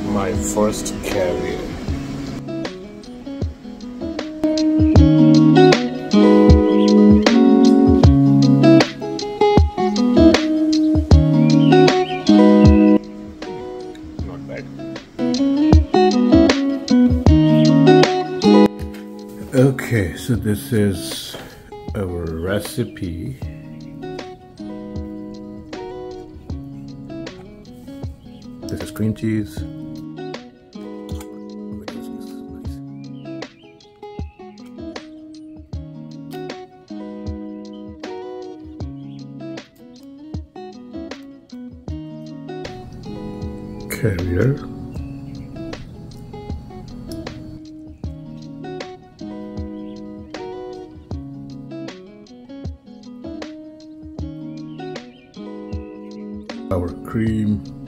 My first caviar. Not bad. Okay, so this is our recipe. This is cream cheese. Caviar. Our cream.